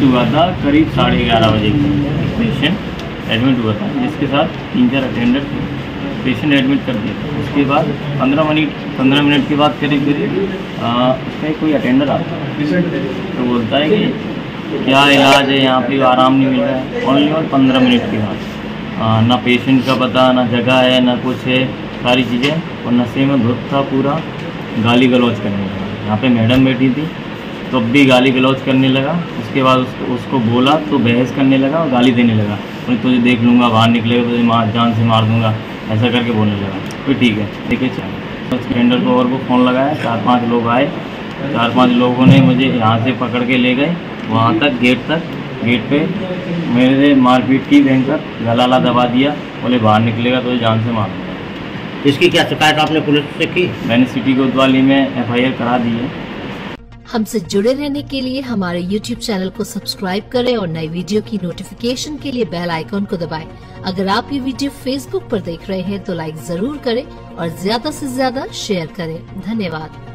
हुआ था करीब 11:30 बजे एक पेशेंट एडमिट हुआ था, जिसके साथ 3-4 अटेंडर थे। पेशेंट एडमिट कर दिया था। उसके बाद 15 मिनट के बाद करीब उसका कोई अटेंडर आता है तो बोलता है कि क्या इलाज है, यहाँ पे आराम नहीं मिल रहा है। ओनली और 15 मिनट के बाद ना पेशेंट का पता, ना जगह है, ना कुछ है, सारी चीज़ें, और नशे में धुत था पूरा, गाली गलौज करने लगा। यहाँ पे मैडम बैठी थी तो अब भी गाली गलौज करने लगा। उसके बाद उसको बोला तो बहस करने लगा और गाली देने लगा, बोले तुझे देख लूँगा, बाहर निकलेगा तुझे जान से मार दूँगा, ऐसा करके बोलने लगा। तो ठीक है, देखिए चलो सिलेंडर को और को फ़ोन लगाया, 4-5 लोग आए। 4-5 लोगों ने मुझे यहाँ से पकड़ के ले गए वहाँ तक, गेट पे मेरे मारपीट की, भयंकर गला दबा दिया, बोले बाहर निकलेगा तो जान से मार दूँगा। इसकी क्या शिकायत आपने पुलिस से की? मैंने सिटी कोतवाली में FIR करा दी है। हमसे जुड़े रहने के लिए हमारे YouTube चैनल को सब्सक्राइब करें और नई वीडियो की नोटिफिकेशन के लिए बेल आइकॉन को दबाएं। अगर आप ये वीडियो Facebook पर देख रहे हैं तो लाइक जरूर करें और ज्यादा से ज्यादा शेयर करें। धन्यवाद।